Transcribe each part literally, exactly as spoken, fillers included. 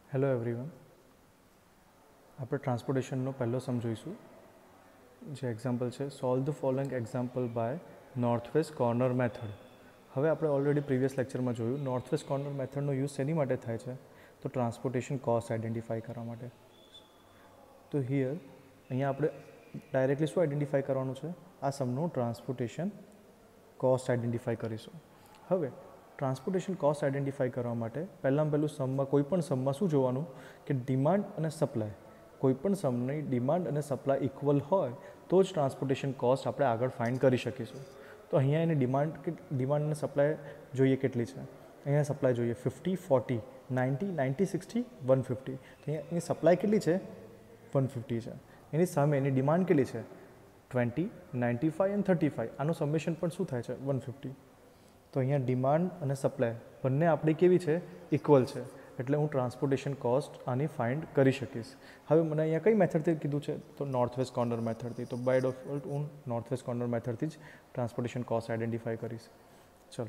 Hello everyone. આપણે ટ્રાન્સપોર્ટેશનનો પહેલો સમ જોઈશું, જે એક્ઝામ્પલ છે solve the following example by north west corner method. હવે આપણે ઓલરેડી પ્રીવિયસ લેક્ચરમાં જોયું નોર્થ વેસ્ટ કોર્નર મેથડનો યુઝ શેની માટે થાય છે, તો ટ્રાન્સપોર્ટેશન કોસ્ટ આઈડેન્ટિફાઈ કરવા માટે. તો હિયર અહીંયા આપણે ડાયરેક્ટલી શું આઈડેન્ટિફાઈ કરવાનું છે, આ સમનું ટ્રાન્સપોર્ટેશન કોસ્ટ આઈડેન્ટિફાઈ કરીશું. હવે ટ્રાન્સપોર્ટેશન કોસ્ટ આઈડેન્ટિફાઈ કરવા માટે પહેલાં પહેલું સમમાં કોઈ પણ સમમાં શું જોવાનું કે ડિમાન્ડ અને સપ્લાય, કોઈપણ સમની ડિમાન્ડ અને સપ્લાય ઇક્વલ હોય તો જ ટ્રાન્સપોર્ટેશન કોસ્ટ આપણે આગળ ફાઇન્ડ કરી શકીશું. તો અહીંયા એની ડિમાન્ડ કે ડિમાન્ડ અને સપ્લાય જોઈએ કેટલી છે, અહીંયા સપ્લાય જોઈએ fifty forty ninety ninety sixty one fifty. તો અહીંયા એની સપ્લાય કેટલી છે, વન ફિફ્ટી છે. એની સામે એની ડિમાન્ડ કેટલી છે, twenty ninety five and thirty five. આનું સમેશન પણ શું થાય છે, વન ફિફ્ટી. તો અહીંયા ડિમાન્ડ અને સપ્લાય બંને આપણી કેવી છે, ઇક્વલ છે. એટલે હું ટ્રાન્સપોર્ટેશન કોસ્ટ આની ફાઇન્ડ કરી શકીશ. હવે મને અહીંયા કઈ મેથડથી કીધું છે, તો નોર્થ વેસ્ટ કોર્નર મેથડથી. તો બાય ડિફોલ્ટ હું નોર્થ વેસ્ટ કોર્નર મેથડથી જ ટ્રાન્સપોર્ટેશન કોસ્ટ આઈડેન્ટિફાઈ કરીશ. ચલો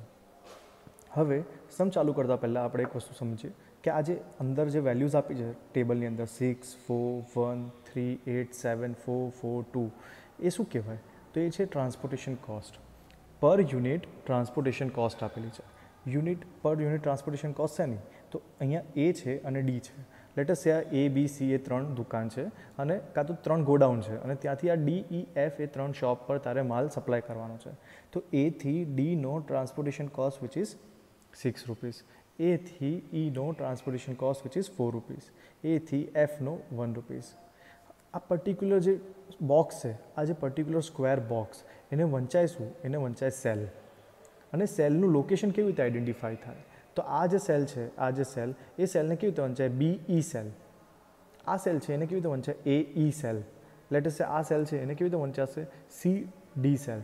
હવે સમ ચાલુ કરતાં પહેલાં આપણે એક વસ્તુ સમજીએ કે આ જે અંદર જે વેલ્યુઝ આપી છે ટેબલની અંદર six four one three eight seven four four two, એ શું કહેવાય, તો એ છે transportation cost. Per unit transportation cost આપેલી છે. યુનિટ પર યુનિટ ટ્રાન્સપોર્ટેશન કોસ્ટ છે નહીં, તો અહીંયા એ છે અને ડી છે. લેટસ સે આ એ બી સી એ ત્રણ દુકાન છે અને કાં તો ત્રણ ગોડાઉન છે અને ત્યાંથી આ ડી ઈ એફ એ ત્રણ શોપ પર તારે માલ સપ્લાય કરવાનો છે. તો એથી ડીનો transportation cost which is six rupees, એથી ઈનો transportation cost which is four rupees, એથી એફનો વન રૂપીસ. આ પર્ટિક્યુલર જે બોક્સ છે, આ જે પર્ટિક્યુલર સ્ક્વેર બોક્સ, એને વંચાય શું, એને વંચાય સેલ. અને સેલનું લોકેશન કેવી રીતે આઈડેન્ટિફાઈ થાય, તો આ જે સેલ છે, આ જે સેલ, એ સેલને કેવી રીતે વંચાય, બી ઈ સેલ. આ સેલ છે એને કેવી રીતે વંચાય, એ ઈ સેલ. લેટ અસ સે આ સેલ છે એને કેવી રીતે વંચાશે, સી ડી સેલ.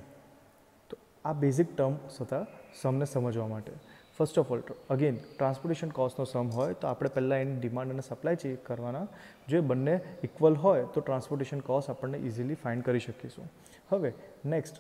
તો આ બેઝિક ટર્મ્સ હતા સમને સમજવા માટે. First of all again transportation કોસ્ટનો સમ હોય તો આપણે પહેલાં એની ડિમાન્ડ અને સપ્લાય ચેક કરવાના. જો બંને ઇક્વલ હોય તો ટ્રાન્સપોર્ટેશન કોસ્ટ આપણને ઇઝીલી ફાઇન્ડ કરી શકીશું. હવે નેક્સ્ટ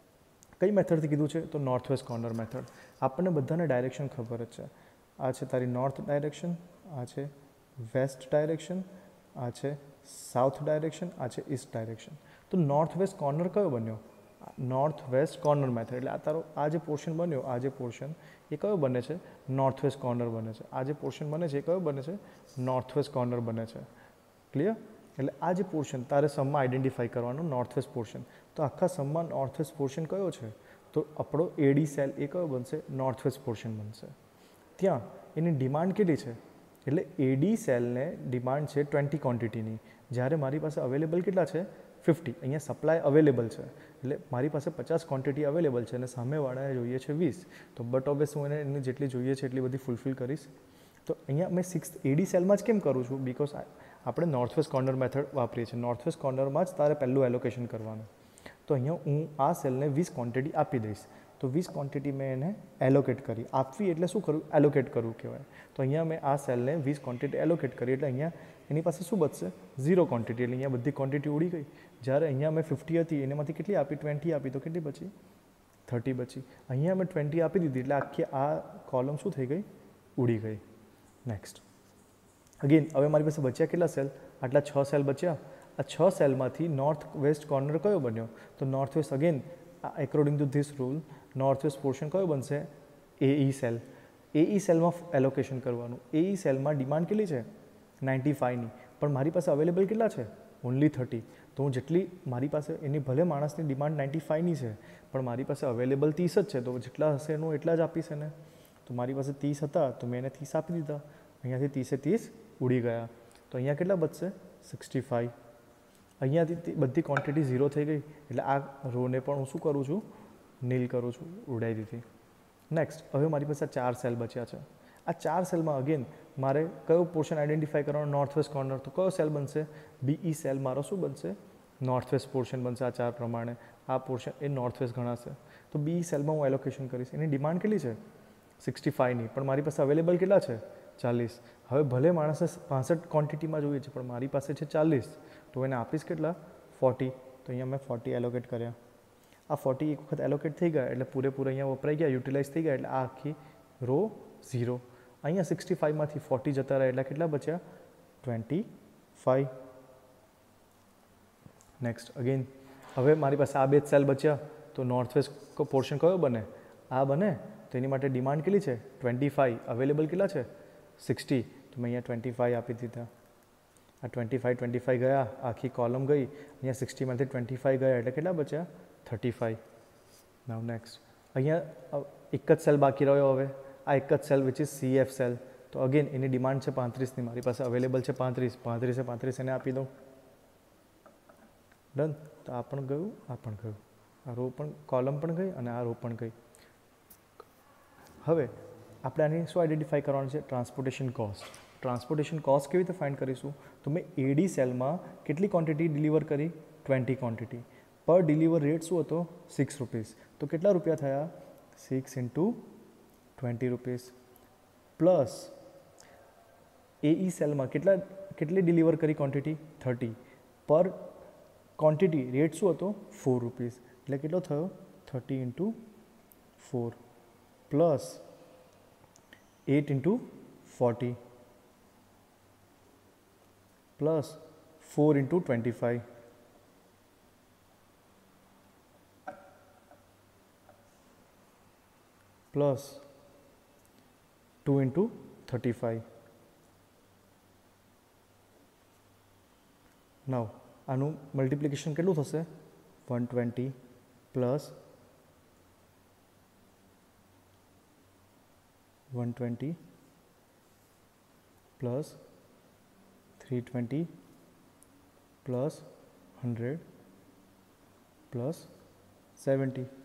કઈ મેથડથી કીધું છે, તો નોર્થ વેસ્ટ કોર્નર મેથડ. આપણને બધાને ડાયરેક્શન ખબર જ છે. આ છે તારી નોર્થ ડાયરેક્શન, આ છે વેસ્ટ ડાયરેક્શન, આ છે સાઉથ ડાયરેક્શન, આ છે ઈસ્ટ ડાયરેક્શન. તો નોર્થ વેસ્ટ કોર્નર કયો બન્યો, નોર્થ વેસ્ટ કોર્નર મેથડ. એટલે આ તારો આ જે પોર્શન બન્યો, આ જે પોર્શન એ કયો બને છે, નોર્થ વેસ્ટ કોર્નર બને છે. આ જે પોર્શન બને છે એ કયો બને છે, નોર્થ વેસ્ટ કોર્નર બને છે. ક્લિયર? એટલે આ જે પોર્શન તારે સમમાં આઈડેન્ટિફાઈ કરવાનું, નોર્થ વેસ્ટ પોર્શન. તો આખા સમમાં નોર્થ વેસ્ટ પોર્શન કયો છે, તો આપણો એડી સેલ એ કયો બનશે, નોર્થ વેસ્ટ પોર્શન બનશે. ત્યાં એની ડિમાન્ડ કેટલી છે, એટલે એડી સેલને ડિમાન્ડ છે ટ્વેન્ટી ક્વોન્ટિટીની, જ્યારે મારી પાસે અવેલેબલ કેટલા છે, ફિફ્ટી. અહીંયા સપ્લાય અવેલેબલ છે એટલે મારી પાસે પચાસ ક્વોન્ટિટી અવેલેબલ છે અને સામેવાળાએ જોઈએ છે વીસ. તો બટ ઓબ્વિયસ હું એને એની જેટલી જોઈએ છે એટલી બધી ફૂલફિલ કરીશ. તો અહીંયા મેં સિક્સ એડી સેલમાં જ કેમ કરું છું, બિકોઝ આપણે નોર્થ વેસ્ટ કોર્નર મેથડ વાપરીએ છીએ. નોર્થ વેસ્ટ કોર્નરમાં જ તારે પહેલું એલોકેશન કરવાનું. તો અહીંયા હું આ સેલને વીસ ક્વોન્ટિટી આપી દઈશ. તો વીસ ક્વોન્ટિટી મેં એને એલોકેટ કરી. આપવી એટલે શું કરવું, એલોકેટ કરવું કહેવાય. તો અહીંયા મેં આ સેલને વીસ ક્વોન્ટિટી એલોકેટ કરી એટલે અહીંયા એની પાસે શું બચશે, ઝીરો ક્વોન્ટિટી. એટલે અહીંયા બધી ક્વોન્ટિટી ઉડી ગઈ. જ્યારે અહીંયા મેં ફિફ્ટી હતી એનામાંથી કેટલી આપી, ટ્વેન્ટી આપી, તો કેટલી બચી, થર્ટી બચી. અહીંયા મેં ટ્વેન્ટી આપી દીધી એટલે આખી આ કોલમ શું થઈ ગઈ, ઉડી ગઈ. નેક્સ્ટ અગેન હવે મારી પાસે બચ્યા કેટલા સેલ, આટલા છ સેલ બચ્યા. આ છ સેલમાંથી નોર્થ વેસ્ટ કોર્નર કયો બન્યો, તો north west again according to this rule north west portion કયો બનશે, એ ઈ સેલ. એ ઈ સેલમાં એલોકેશન કરવાનું. એ ઈ સેલમાં ડિમાન્ડ કેટલી છે, નાઇન્ટી ફાઇવની, પણ મારી પાસે અવેલેબલ કેટલા છે, ઓનલી થર્ટી. તો હું જેટલી મારી પાસે એની ભલે માણસની ડિમાન્ડ નાઇન્ટી ફાઇવની છે પણ મારી પાસે અવેલેબલ ત્રીસ જ છે, તો જેટલા હશે એનું એટલા જ આપીશ એને. તો મારી પાસે ત્રીસ હતા તો મેં એને ત્રીસ આપી દીધા. અહીંયાથી ત્રીસે ત્રીસ ઉડી ગયા. તો અહીંયા કેટલા બચશે, સિક્સટી ફાઇવ. અહીંયાથી બધી ક્વોન્ટિટી ઝીરો થઈ ગઈ એટલે આ રોને પણ હું શું કરું છું, નીલ કરું છું, ઉડાવી દીધી. નેક્સ્ટ હવે મારી પાસે ચાર સેલ બચ્યા છે. આ ચાર સેલમાં અગેન મારે કયો પોર્શન આઈડેન્ટિફાઈ કરવાનો, નોર્થ વેસ્ટ કોર્નર. તો કયો સેલ બનશે, બી ઈ સેલ મારો શું બનશે, નોર્થ વેસ્ટ પોર્શન બનશે. આ ચાર પ્રમાણે આ પોર્શન એ નોર્થ વેસ્ટ ગણાશે. તો બી ઈ સેલમાં હું એલોકેશન કરીશ. એની ડિમાન્ડ કેટલી છે, સિક્સટી ફાઇવની, પણ મારી પાસે અવેલેબલ કેટલા છે, ચાલીસ. હવે ભલે માણસે પાસઠ ક્વોન્ટિટીમાં જોઈએ છે પણ મારી પાસે છે ચાલીસ, તો એને આપીશ કેટલા, ફોર્ટી. તો અહીંયા મેં ફોર્ટી એલોકેટ કર્યા. આ ફોર્ટી એક વખત એલોકેટ થઈ ગયા એટલે પૂરેપૂરા અહીંયા વપરાઈ ગયા, યુટિલાઇઝ થઈ ગયા એટલે આ આખી રો ઝીરો. અહીંયા સિક્સટી ફાઇવમાંથી ફોર્ટી જતા રહ્યા એટલે કેટલા બચ્યા ટ્વેન્ટી ફાઇવ. નેક્સ્ટ અગેન હવે મારી પાસે આ બે જ સેલ બચ્યા તો નોર્થ વેસ્ટ પોર્શન કયો બને આ બને. તો એની માટે ડિમાન્ડ કેટલી છે ટ્વેન્ટી ફાઇવ, અવેલેબલ કેટલા છે સિક્સટી. તો મેં અહીંયા ટ્વેન્ટી ફાઇવ આપી દીધા. આ ટ્વેન્ટી ફાઇવ ટ્વેન્ટી ફાઇવ ગયા આખી કોલમ ગઈ, અહીંયા સિક્સટીમાંથી ટ્વેન્ટી ફાઇવ ગયા એટલે કેટલા બચ્યા થર્ટી ફાઇવ. નાવ નેક્સ્ટ અહીંયા એક જ સેલ બાકી રહ્યો. હવે આ એક જ cell which is C F cell. તો અગેન એની ડિમાન્ડ છે પાંત્રીસની, મારી પાસે અવેલેબલ છે પાંત્રીસ. પાંત્રીસે પાંત્રીસ એને આપી દઉં. ડન. તો આ પણ ગયું, આ પણ ગયું, આ રો પણ કોલમ પણ ગઈ અને આ રો પણ ગઈ. હવે આપણે આની શું આઈડેન્ટિફાઈ કરવાનું છે ટ્રાન્સપોર્ટેશન કોસ્ટ. ટ્રાન્સપોર્ટેશન કોસ્ટ કેવી રીતે ફાઇન્ડ કરીશું તો મેં એડી સેલમાં કેટલી ક્વોન્ટિટી ડિલિવર કરી twenty quantity. Per deliver rate શું હતો સિક્સ રૂપીસ. તો કેટલા રૂપિયા થયા six into twenty rupees plus A E સેલમાં કેટલા કેટલી ડિલિવર કરી quantity thirty. Per quantity rate શું હતો ફોર રૂપીસ એટલે કેટલો થયો thirty into four plus eight into forty plus four into twenty five plus two into thirty five. Now આનું મલ્ટિપ્લિકેશન કેટલું થશે one twenty plus one twenty plus three twenty plus hundred plus seventy.